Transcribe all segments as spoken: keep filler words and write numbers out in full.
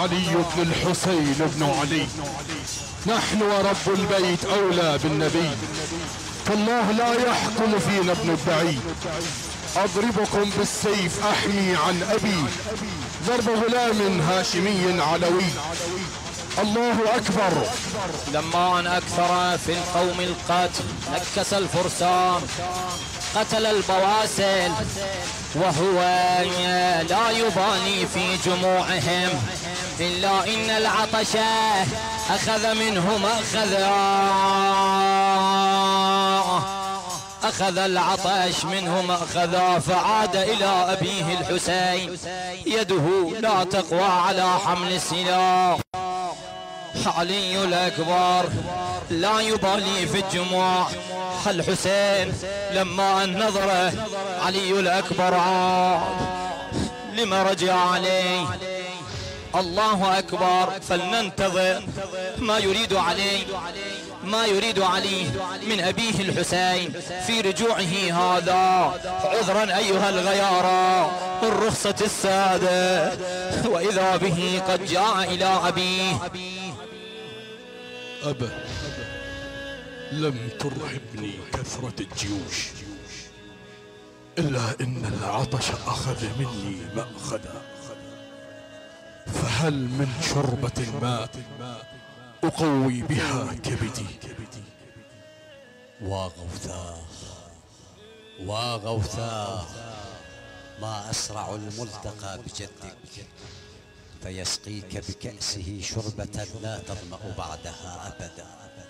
علي بن الحسين بن علي، نحن ورب البيت أولى بالنبي، فالله لا يحكم فينا ابن الدعي. أضربكم بالسيف أحمي عن أبي، ضرب غلام هاشمي علوي. الله أكبر. لما أن أكثر في القوم القتل نكس الفرسان، قتل البواسل وهو لا يبالي في جموعهم، إلا إن العطش أخذ منهم أخذا أخذ العطش منهم أخذا، فعاد إلى أبيه الحسين يده لا تقوى على حمل السلاح. علي الأكبر لا يبالي في الجموع. الحسين لما أن نظره علي الأكبر عاد، لما رجع عليه؟ الله أكبر. فلننتظر ما يريد علي ما يريد علي من أبيه الحسين في رجوعه هذا. عذرا أيها الغيارى الرخصة السادة، وإذا به قد جاء إلى أبيه. أبا، لم ترهبني كثرة الجيوش، إلا إن العطش أخذ مني مأخذا، فهل من شربة ماء أقوي بها كبدي؟ واغوثاه واغوثاه، ما أسرع الملتقى بجدك، فيسقيك بكأسه شربة لا تظمأ بعدها أبدا.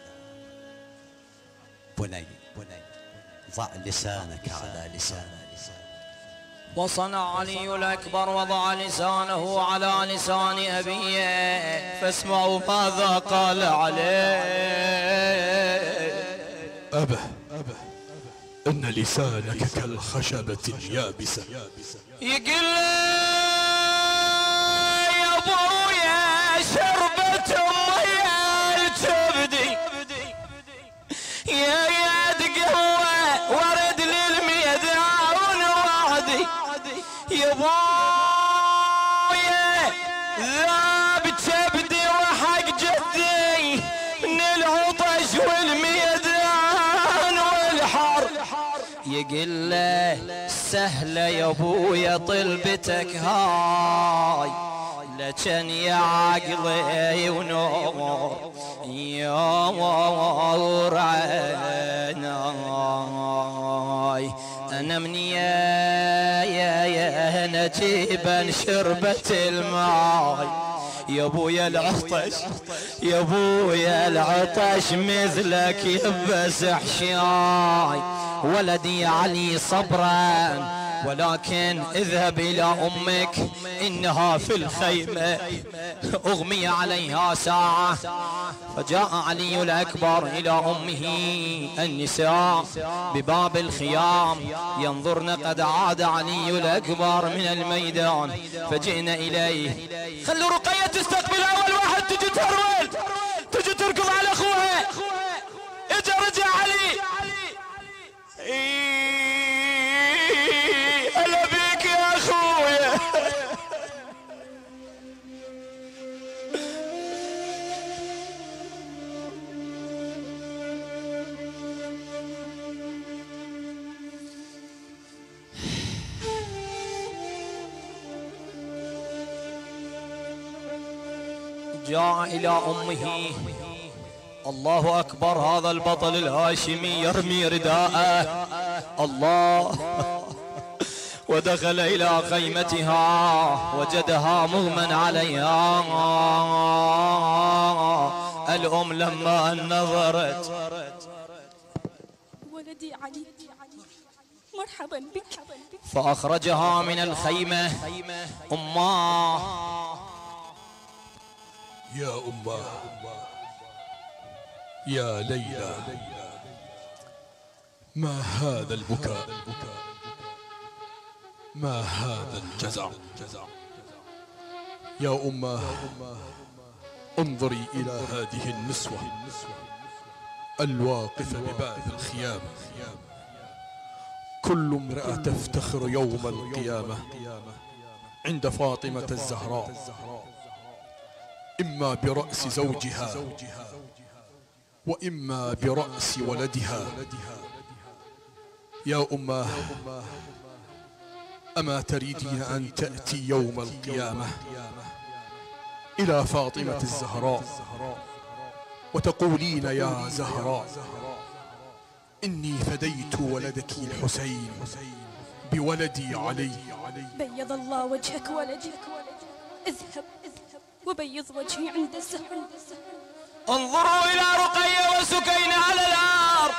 بني ضع لسانك على لساني. وصنع علي الأكبر وضع لسانه على لسان أبيه، فاسمعوا ماذا قال عليه. أبا، إن لسانك كالخشبة اليابسة. يقول يا ابويا شربة مية تبدي، يا يد قهوة ورد للميدان وعدي، يا ابويا ذاب تبدي وحق جدي من العطش والميدان والحر. يقول له سهلة يا ابويا طلبتك هاي، لكن يا عقلي ونور يا نور عيناي، انا من يا يا يا نجيبا شربة الماي. يا ابويا العطش يا ابويا العطش مثلك يبس حشاي. ولدي علي صبرا، ولكن اذهب الى امك، انها في الخيمة اغمي عليها ساعة. فجاء علي الاكبر الى امه، النساء بباب الخيام ينظرن قد عاد علي الاكبر من الميدان، فجئنا اليه. خلوا رقية تستقبل اول واحد تجي تهرول، تجي تركض على اخوها. اجا رجع علي. هلا بيك يا اخويا. جاء الى امه. الله أكبر. هذا البطل الهاشمي يرمي رداءه. الله. ودخل إلى خيمتها وجدها مغمى عليها. الأم لما نظرت، ولدي علي مرحبا بك، فأخرجها من الخيمة. أماه يا أماه يا ليلى، ما هذا البكاء؟ ما هذا الجزع؟ يا أماه انظري إلى هذه النسوة الواقفة بباب الخيام، كل امرأة تفتخر يوم القيامة عند فاطمة الزهراء. إما برأس زوجها وإما برأس ولدها. يا أماه، أما تريدين أن تأتي يوم القيامة إلى فاطمة الزهراء وتقولين يا زهراء إني فديت ولدك الحسين بولدي علي. بيض الله وجهك ولدي، اذهب وبيض وجهي عند الزهراء. انظروا إلى رقية وسكينة على الأرض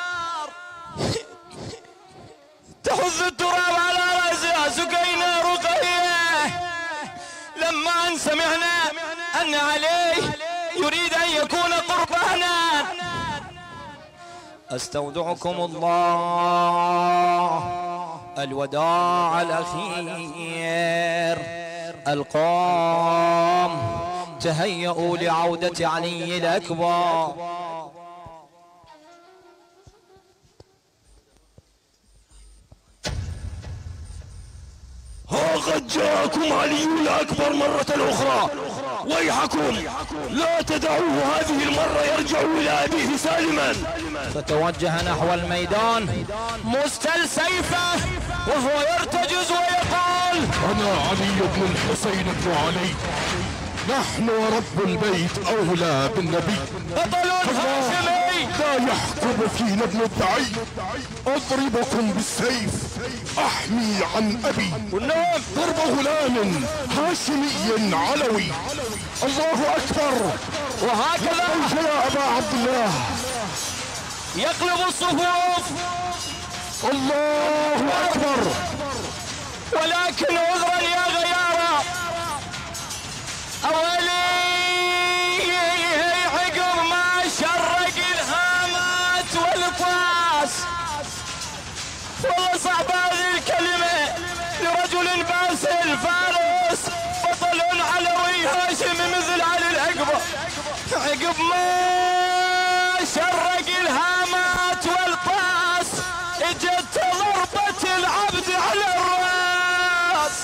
تحث التراب على رأسها. سكينة رقية لما أن سمعنا أن عليه يريد أن يكون قربانا. أستودعكم الله الوداع الأخير القام. تهيئوا لعودة علي الأكبر. ها قد جاءكم علي الأكبر مرة أخرى، ويحكم لا تدعوه هذه المرة يرجع إلى أبيه سالما. فتوجه نحو الميدان مستل سيفه وهو يرتجز ويقول: أنا علي بن الحسين بن علي، نحن ورب البيت أولى بالنبي. بطل هاشمي لا يحكم فينا ابن الدعي. أضربكم بالسيف أحمي عن أبي ضرب غلام هاشمي علوي. الله أكبر. وهكذا يا أبا عبد الله يقلب الصفوف. الله أكبر. ولكن عذرا يا غيارة، أولي عقب ما شرق الهامات والقاس. والله صعب هذه الكلمة لرجل باسل فارس بطل علوي هاشمي مثل علي الأكبر. عقب ما شرق الهامات والقاس اجت ضربة العبد على الراس.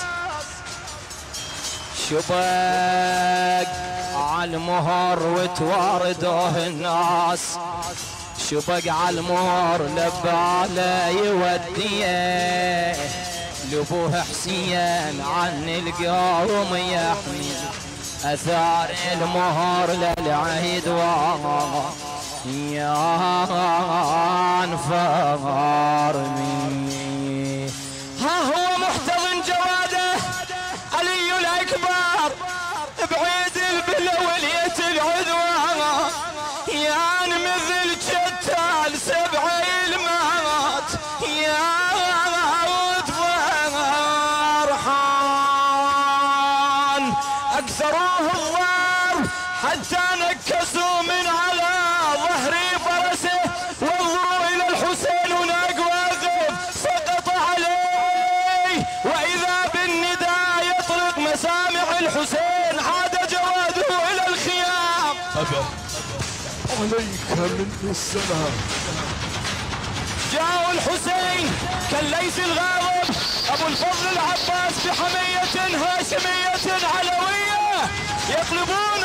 شبك عالمهر وتواردوه الناس. شبك عالمهر لباله يوديه لابوه حسين عن القوم يحمي. اثار المهر للعيد يا انفار مني. ها هو محتضن جواده علي الأكبر بعيد البلولية العدوى. يان مثل شتال سبع المات يا فرحان. أكثروه الضار حتى نكسوا من على ظهر فرسه. وانظروا إلى الحسين هناك واقف سقط عليه، وإذا بالنداء يطلق مسامع الحسين. عاد جواده إلى الخيام. أبا عليك من السلام. جاء الحسين كالليث الغاضب أبو الفضل العباس بحمية هاشمية علوية يقلبون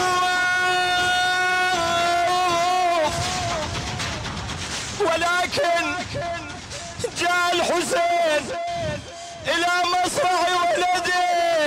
الصفوف. ولكن جاء الحسين إلى مصرع ولده.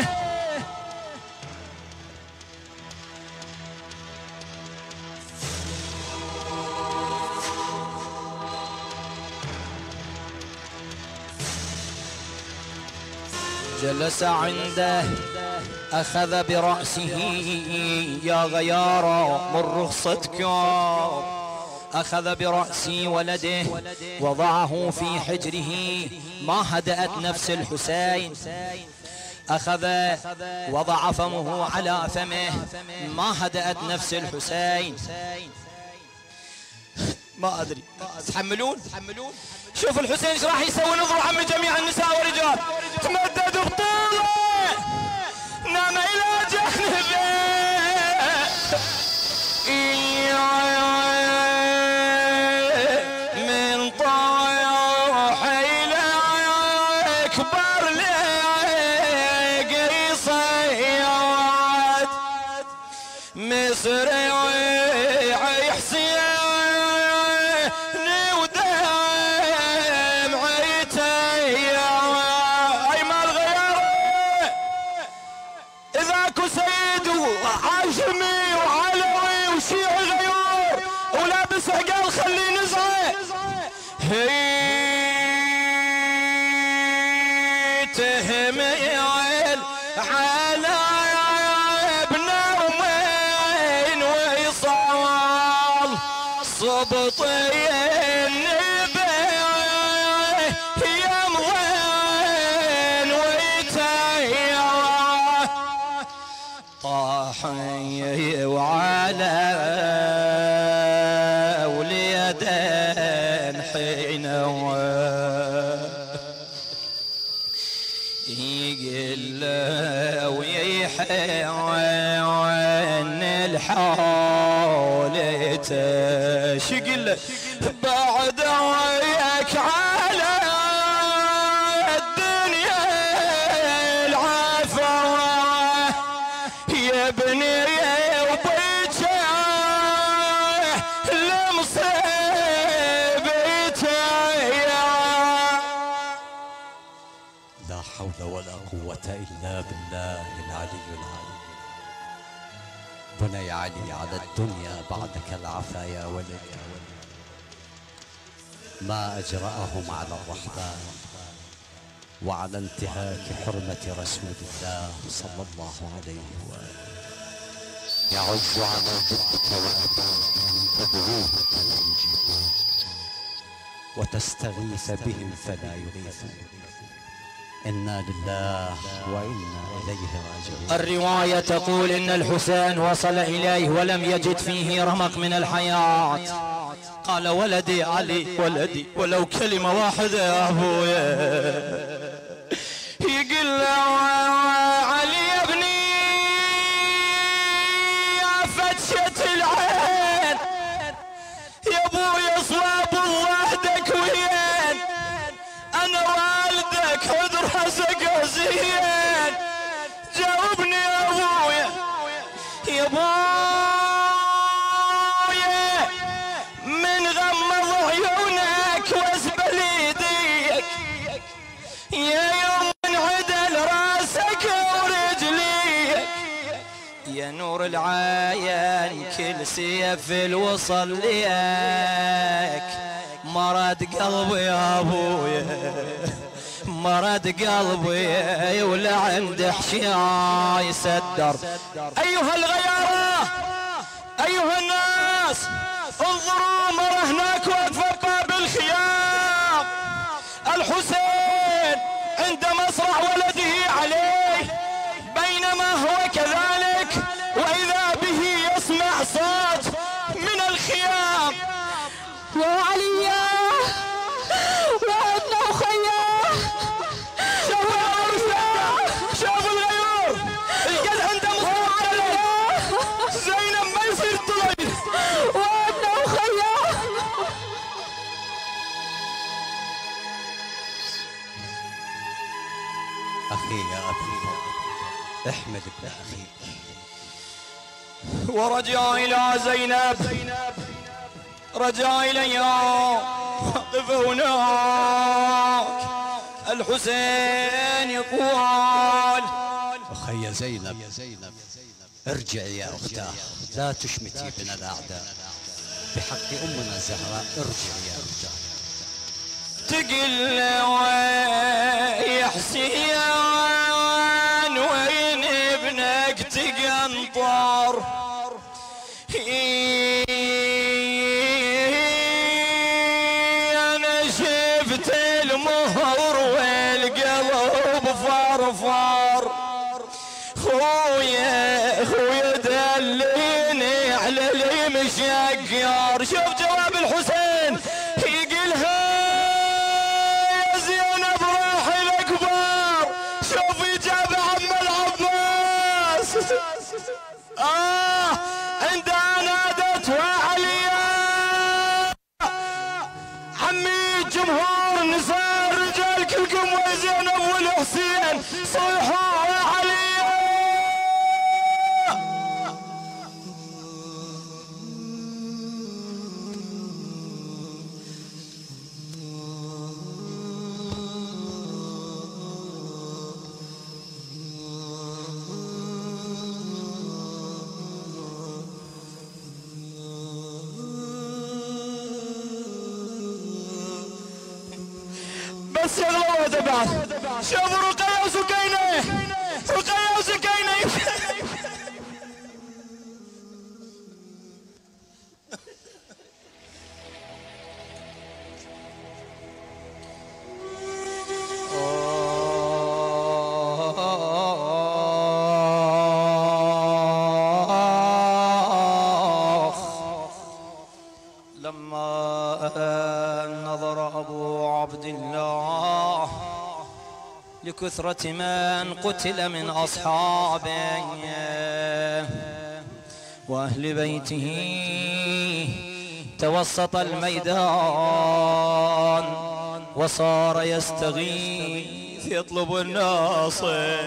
جلس عنده أخذ برأسه يا غيارة من رخصتكم. أخذ برأس ولده وضعه في حجره. ما هدأت نفس الحسين. أخذ وضع فمه على فمه. ما هدأت نفس الحسين. ما أدري تحملون تحملون. شوف الحسين ايش راح يسوي. نظروا عم جميع النساء والرجال. تمدد بطوله نام الى جانبه. من طيوح الى اكبر لك صياد. مصري حسين ودمع عتيم اي ما الغيار ذاك سيد وعاشمي وعلوي وشيعي غيور ولابس عقال خلي نزعه هي تهمي على صبطي النبي يا موين ويتيا طاحي وعلى وليدين حين يقل ويحيوان الحول تشقل بعد وياك على الدنيا العافية يا ابني وبيك لمصيبتي لا حول ولا قوة إلا بالله العلي العظيم. بني علي على الدنيا بعدك العفايا ولد ما أجرأهم على الرحمن وعلى انتهاك حرمة رسول الله صلى الله عليه وآله. يعز على ضدك وأبيك أن تدعوه فلا يجيبون وتستغيث بهم فلا يغيثون. إنا لله وإنا إليه راجعون. الرواية تقول إن الحسين وصل إليه ولم يجد فيه رمق من الحياة. قال ولدي علي ولدي ولو كلمة واحدة يا أبويا. يقول له علي يا ابني يا فتشة العين يا أبويا صواب وحدك وين أنا والدك ادرسك زين جاوبني يا ابويا يا ابويا من غمض عيونك واسبل يديك يا يوم انعدل راسك ورجليك يا نور العين كل سيف الوصل ليك مرض قلبي يا ابويا مرض قلبي ولا عند حشاي يسدر. ايها الغيارة ايها الناس انظروا مرة هناك واقفة بباب الخيام الحسين عند مصرع ولده عليه بينما هو كذلك واذا به يسمع صوت من الخيام يا علي وابن اخيا شوفوا الغيور القد عنده مصطفى زينب ما يصير طلع وابن اخيا أخي يا أبي احمد ابن أخيك. ورجع إلى زينب رجع إلي وقف هناك الحسين يقول أخي زينب ارجعي يا أختاه لا تشمتي بنا الأعداء بحق أمنا الزهراء ارجعي يا أختاه. تقل ويا حسين وين ابنك تقنطر انا شفت المهر والقلب فرفر خويا خويا دليني على المشقر. شوف جواب الحسين يقلها يا زينب روحي الاكبر. شوف اجابه عم العباس اه عندها نادت وعليا عمي جمهور نساء الرجال كلكم وزينب والحسين صيحوا يا عليا بس يغلبوا بعد. شوفوا رقية وسكينة، رقية وسكينة. لكثرة من قتل من أصحابه وأهل بيته توسط الميدان وصار يستغيث يطلب الناصر.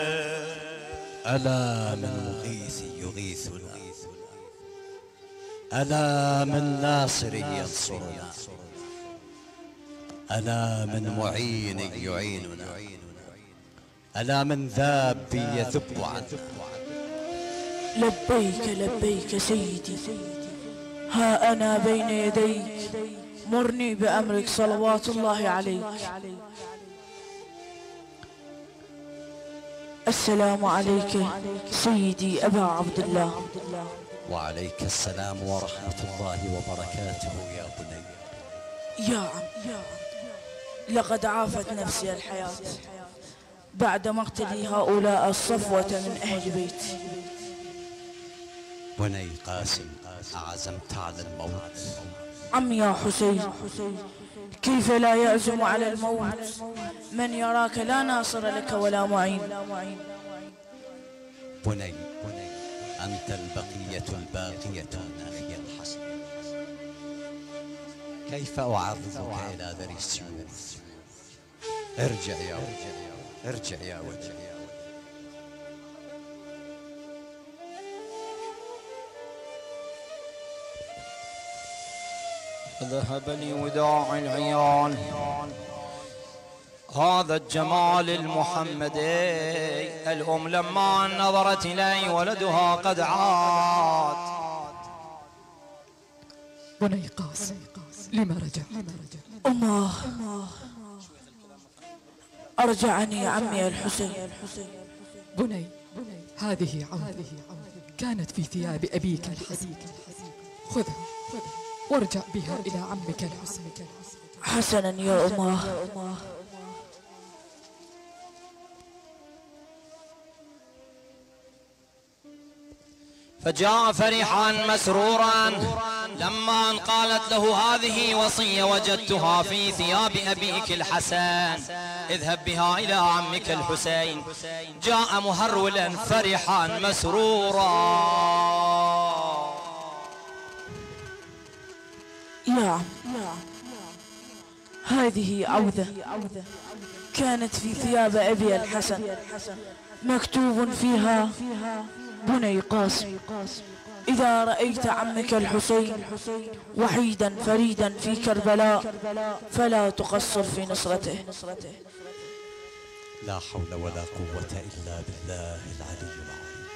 ألا من مغيث يغيثنا، ألا من ناصر ينصرنا، ألا من معين يعيننا، ألا من ذاب يذب عنا. لبيك لبيك سيدي، ها أنا بين يديك، مرني بأمرك صلوات الله عليك. السلام عليك سيدي أبا عبد الله. وعليك السلام ورحمة الله وبركاته يا بني. يا عم لقد عافت نفسي الحياة بعد مقتل هؤلاء الصفوة من أهل بيتي. بني قاسم، أعزمت على الموت؟ عم يا حسين، كيف لا يعزم على الموت من يراك لا ناصر لك ولا معين؟ بني أنت البقية الباقية من أخي الحسن، كيف أعرضك إلى ذري السيوف؟ ارجع يا ولد، ارجع يا ولد. ذهب لي وداع العيان، هذا الجمال المحمدي. الأم لما نظرت إلي ولدها قد عاد. بني قاسم لما رجع؟ أمه أرجعني عمي الحسين. بني هذه عودة كانت في ثياب أبيك الحسن، خذها وارجع بها إلى عمك الحسين. حسنا يا أمه. فجاء فرحا مسرورا لما أن قالت له هذه وصية وجدتها في ثياب أبيك الحسن، اذهب بها إلى عمك الحسين. جاء مهرولا فرحا مسرورا. يا عم هذه عوذة كانت في ثياب أبي الحسن، مكتوب فيها بني قاسم. إذا رأيت عمك الحسين وحيدا فريدا في كربلاء فلا تقصر في نصرته. لا حول ولا قوة إلا بالله العلي العظيم.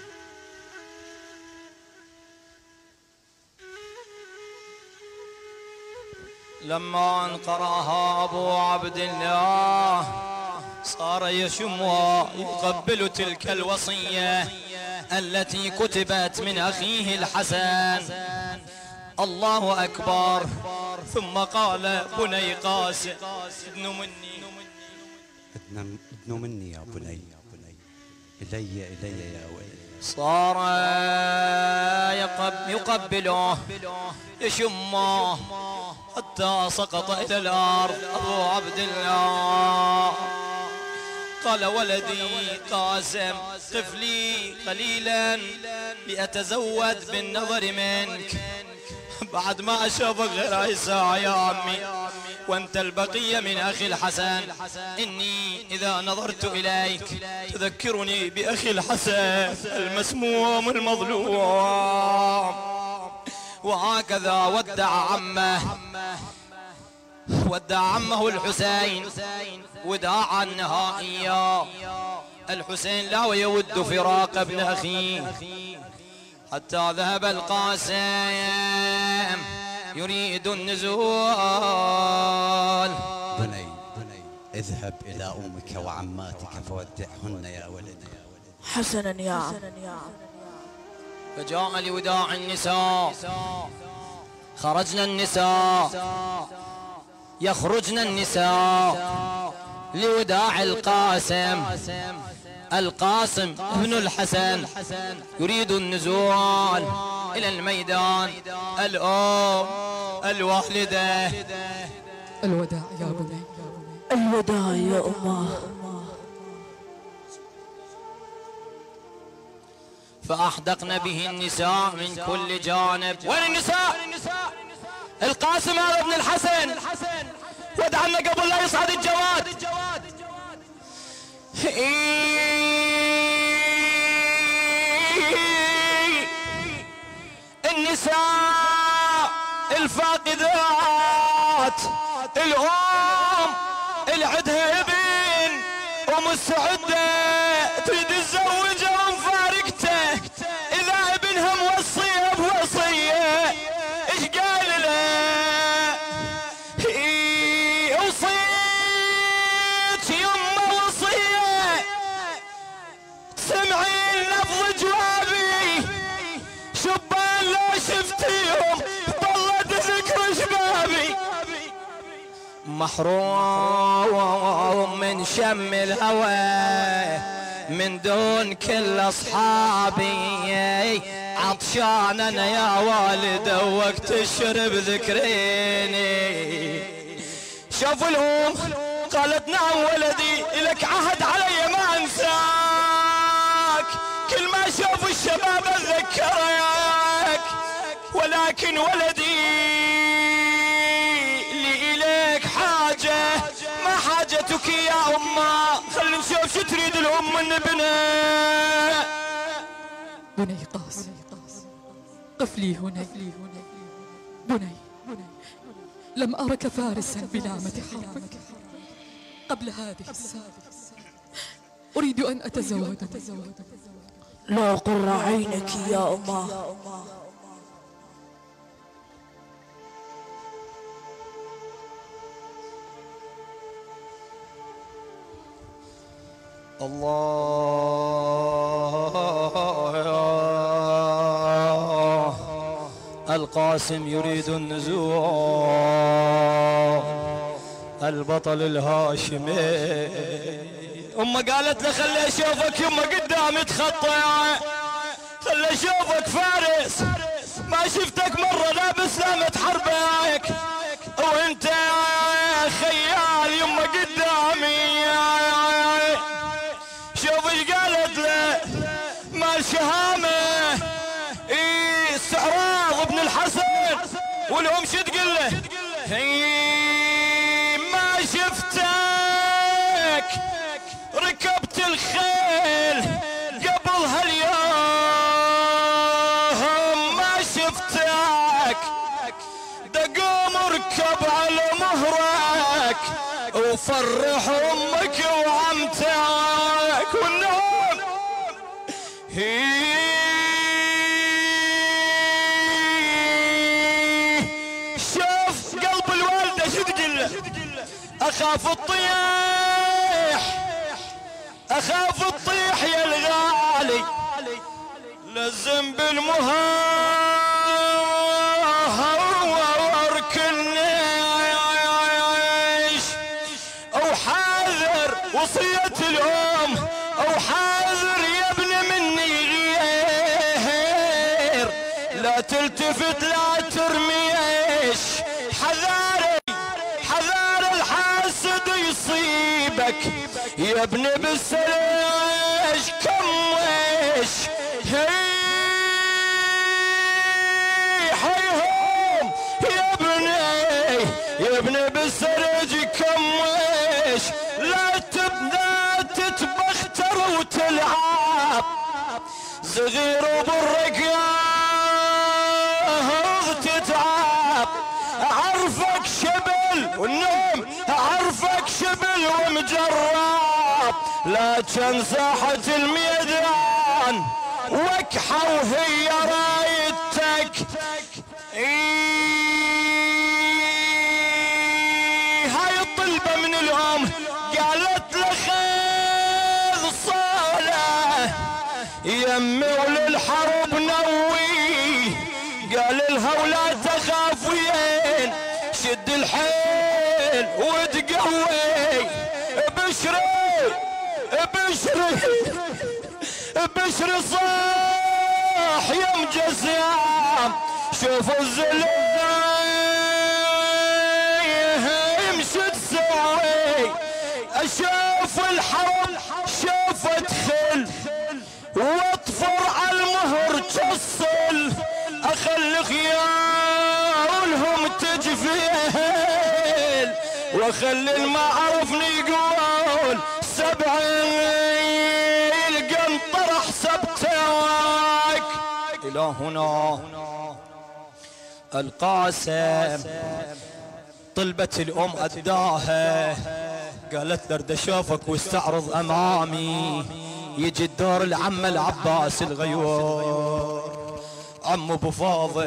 لما أن قرأها أبو عبد الله صار يشمها يقبل تلك الوصية التي كتبت من أخيه الحسن. الله أكبر. ثم قال بني قاسم ادن مني، ادن مني يا بني، إلي إلي يا ولد. صار يقبله يشمه حتى سقط إلى الأرض أبو عبد الله. قال ولدي قاسم قف لي قليلا لأتزود بالنظر منك، بعد ما أشوفك غير هاي الساعة يا عمي وأنت البقية من أخي الحسن. إني إذا نظرت إليك تذكرني بأخي الحسن المسموم المظلوم. وهكذا ودع عمه، ودع عمه الحسين وداعا نهائيا. الحسين لا يود فراق ابن أخيه حتى ذهب القاسم يريد النزول. بني بني اذهب إلى أمك وعماتك فودعهن يا ولدي. حسنا يا عم. فجاء لوداع النساء، خرجنا النساء، يخرجن النساء لوداع القاسم. القاسم ابن الحسن يريد النزول إلى الميدان. الأم الوالدة. الوداع يا بني. الوداع يا أمه. فأحدقن به النساء من كل جانب. وين النساء؟ القاسم هذا ابن الحسن ودعنا قبل لا يصعد الجواد. النساء الفاقدات، الأم العدها ابن ومستعدة تريد تزوجه ومفارقته. إذا ابنها موصيه بوصية ايش قال له؟ وصيت يمه وصية، سمعين لفظ جوابي. شبان لو شفتيهم ضلت ذكر شبابي. محروم من شم الهوى من دون كل اصحابي. عطشان انا يا والده وقت الشرب ذكريني. شوفوا الام قالت نعم ولدي، لك عهد علي ما انساك، كل ما اشوف الشباب اتذكرك. ولكن ولدي لي اليك حاجه، ما حاجتك يا امه؟ خلينا نشوف شو تريد الام من ابنها. بني قاسم، قف لي هنا. بني، لم أرك فارسا بنعمة حربك قبل هذه الساعة. أريد أن أتزوج. لا قر عينك يا أمه. الله. القاسم يريد النزول، البطل الهاشمي. أمه قالت له خلي أشوفك يمه قدامي تخطى، خلي أشوفك فارس، ما شفتك مرة لابس لامة حربك وانت خيال يمه قدامي. شوف ايش قالت له، مال شهامه اي استعراض ابن الحسن. والام شو تقول له؟ ما شفتك ركبت الخيل قبل هاليوم، ما شفتك دقوم اركب على مهرك وفرح امك وعمتك. والنوم شوف قلب الوالده شو تقول له؟ اخاف الطيح، اخاف الطيح يا الغالي، لازم بالمهار كلنيش. او حاذر وصية الام، او حاذر يا ابن مني غير، لا تلتفت لا ترميش. حذاري حذار الحاسد يصيبك يا ابن بالسريش كمش. هي حيهم يا ابني يا ابني بالسريج كمش. لا تبدا تتبختر وتلعب صغير وبالرقاض تتعب. اعرفك شبل والنوم، اعرفك شبل ومجرب، لكن ساحة الميدان وكحة وهي رايتك. إيه هاي الطلبة من الام الحيل وتقوي بشري بشري بشري صاح يا مجسام شوفوا الزلم يمشي تسوي اشوف الحرم شوف ادخل واطفر على المهر تصل اخلي خيارهم تجفيل واخلي المعرفني يقول سبعين القنطر حسبتك. الى هنا القاسم طلبت الام اداها قالت له ارد اشوفك واستعرض امامي. يجي الدور العم العباس الغيور عم ابو فاضل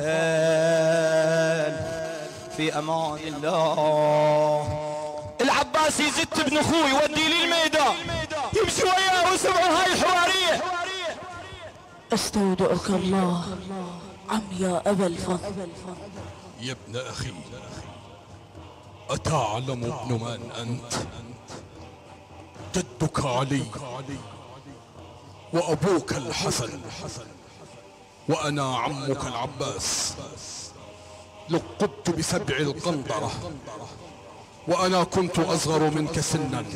في امان الله. العباس يزت ابن اخوي ودي لي الميدان يمشي وياه وسمعوا هاي الحواريه. استودعك الله عم يا ابا الفضل. يا ابن اخي اتعلم ابن من انت؟ جدك علي وابوك الحسن وانا عمك العباس. لقبت بسبع القنطرة وانا كنت اصغر منك سنا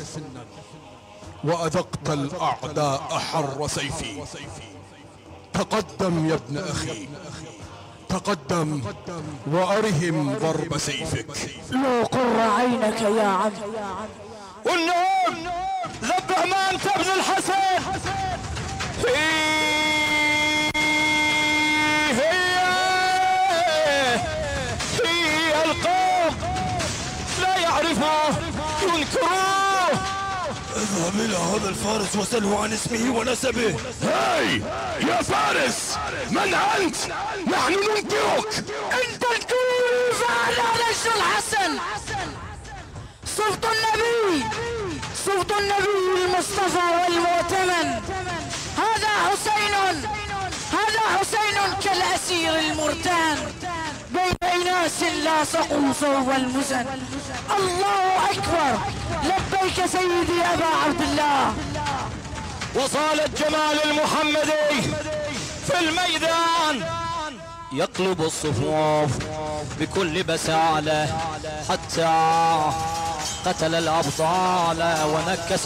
واذقت الاعداء حر سيفي. تقدم يا ابن اخي تقدم وارهم ضرب سيفك. لو قر عينك يا عم. والنوم ذبح ما انت ابن الحسن. هي هي هي القوم لا يعرفوه ينكروه. اذهب الى هذا الفارس وسله عن اسمه ونسبه. هاي يا فارس من انت؟ نحن ننكرك. انت الكيف على رجل الحسن صوت النبي صوت النبي المصطفى والمؤتمن. هذا حسين هذا حسين كالاسير المرتان بين اناس لاصقوا صوب المزن. الله اكبر لبيك سيدي ابا عبد الله. وصال الجمال المحمدي في الميدان يقلب الصفوف بكل بسالة حتى قتل الأبطال ونكس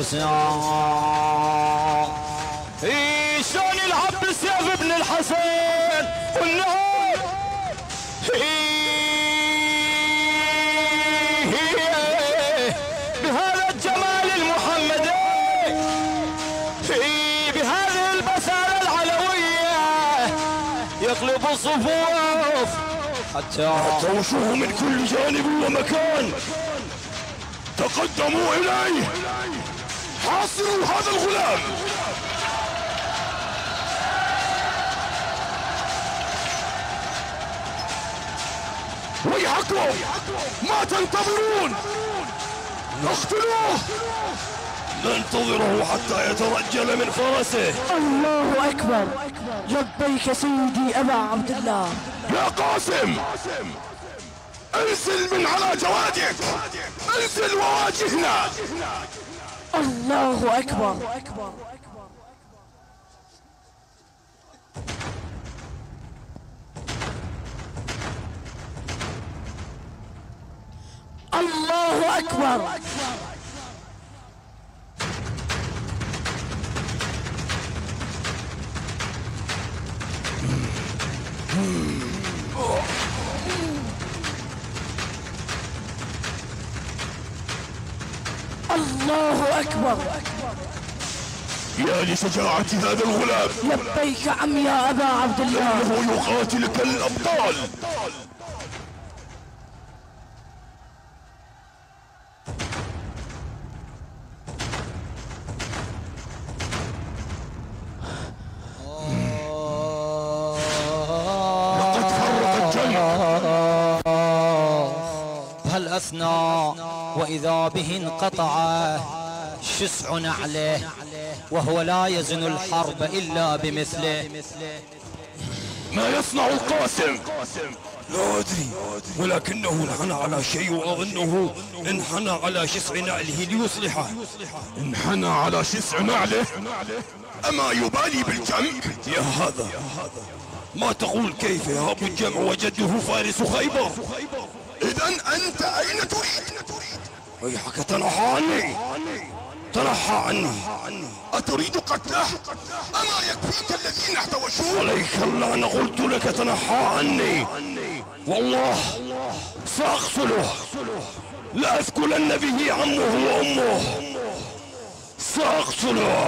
الفرسان. إيه شلون يلعب بسيف ابن الحسن والنهار. إيه بهذا الجمال المحمدي إيه بهذه البسالة العلوية يقلب الصفوف حتى طوشوه من كل جانب ومكان. تقدموا اليه حاصروا هذا الغلام. ويحكم ما تنتظرون؟ نقتلوه. ننتظره حتى يترجل من فرسه. الله اكبر لبيك سيدي ابا عبد الله. يا قاسم انزل من على جوادك. انزل وواجهنا. الله اكبر. الله اكبر. الله اكبر. يا لشجاعة هذا الغلام. لبيك عم يا ابا عبد الله. انه يقاتل كالابطال. لقد فرق الجمع. بهالاثناء واذا به انقطع شسع نعله وهو لا يزن الحرب الا بمثله. ما يصنع القاسم؟ لا أدري، ولكنه انحنى على شيء وأظنه انحنى على شسع نعله ليصلحه. انحنى على شسع نعله؟ أما يبالي بالجمع؟ يا هذا ما تقول؟ كيف يهاب الجمع وجده فارس خيبر؟ إذا أنت أين تريد؟ ويحك تنحى عني، تنحى عني. أتريد قتله؟ أما يكفيك الذين احتوشوه؟ عليك اللعنة، قلت لك تنحى عني. والله سأقتله، لأثكلن به عمه وأمه، سأقتله.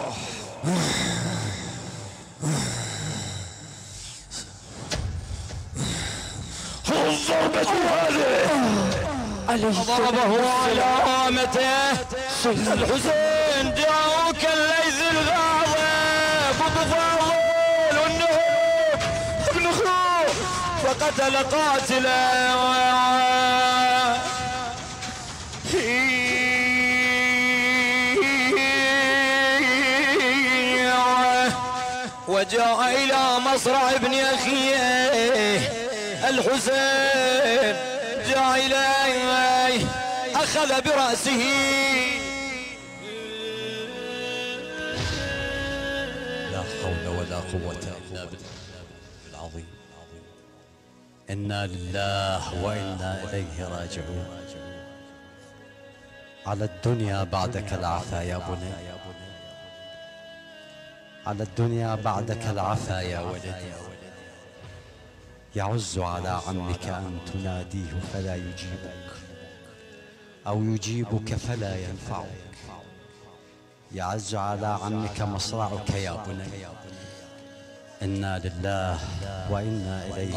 الضربة هذه ضربه على قامته. الحسين جاءوك الليث الغاضب وبفاضل والنهوب ابن اخوه فقتل قاتله وجاء الى مصرع ابن اخيه الحسين، جاء إليه أخذ برأسه لا حول ولا قوة إلا بالله العظيم. إنا لله وإنا إليه راجعون. على الدنيا بعدك العفا يا بني، على الدنيا بعدك العفا يا ولدي. يعز على عمك أن تناديه فلا يجيبك، أو يجيبك فلا ينفعك. يعز على عمك مصرعك يا بني. إنا لله وإنا إليه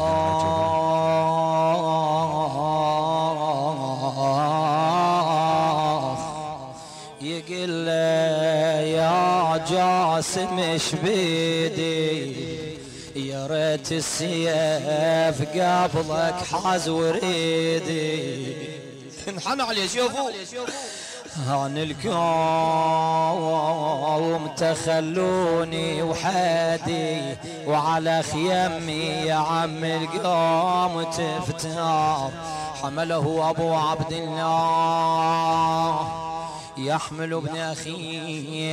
راجعون. يقول يا جاسم ايش بيدي، يا ريت السيف قبلك حاز وريدي. انحنى عليه شوفوا عن الكوم تخلوني وحدي، وعلى خيمي يا عم القوم تفتار. حمله ابو عبد الله يحمل ابن اخيه